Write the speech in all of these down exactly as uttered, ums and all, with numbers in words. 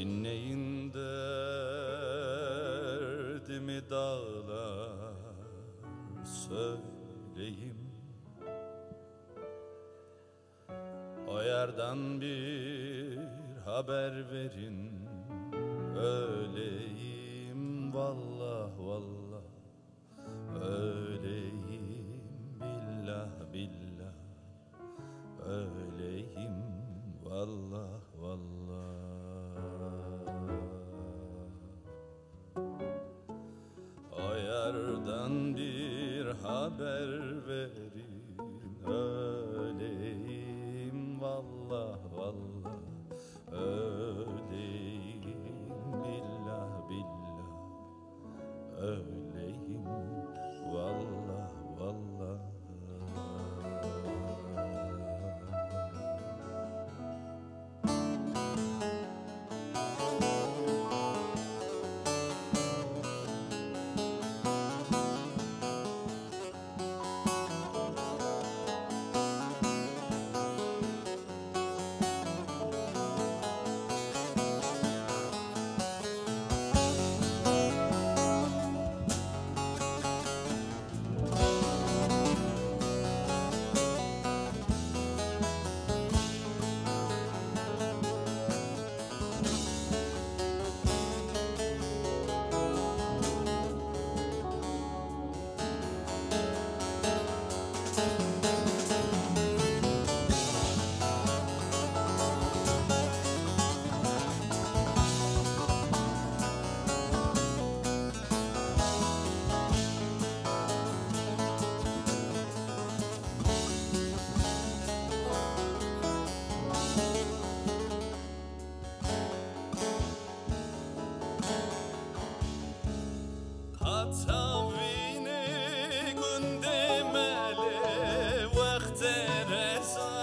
Dinleyin derdimi dağlar söyleyeyim. O yerden bir haber verin, öleyim vallah vallah, öleyim billah billah, öleyim vallah vallah. O yerden bir haber verin, öleyim vallah vallah, öleyim billah billah, öleyim vallah vallah. Hatavine gündemeli vakti reza,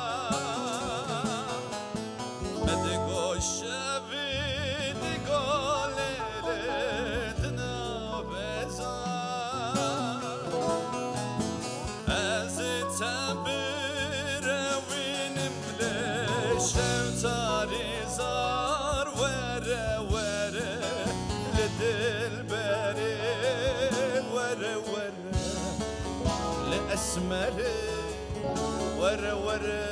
mede goşevini golele dnabeza, ezite bir evinimle şevtari zar vere vere le dilberi ورا ورا لأسمر ورا ورا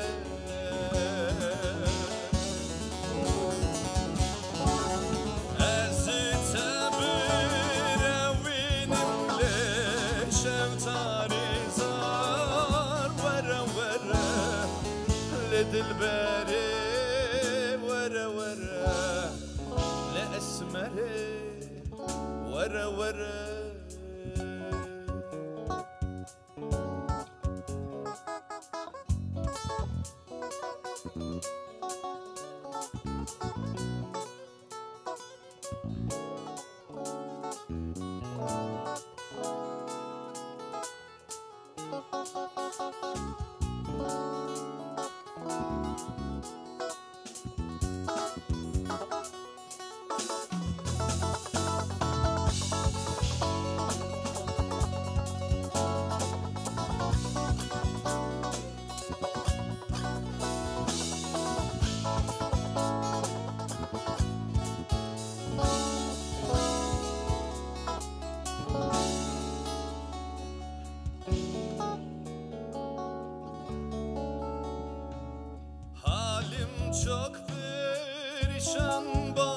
أزت برا وينم ليش أوتاري زار ورا ورا لدلبري ورا ورا لأسمر ورا ورا. Çok perişan.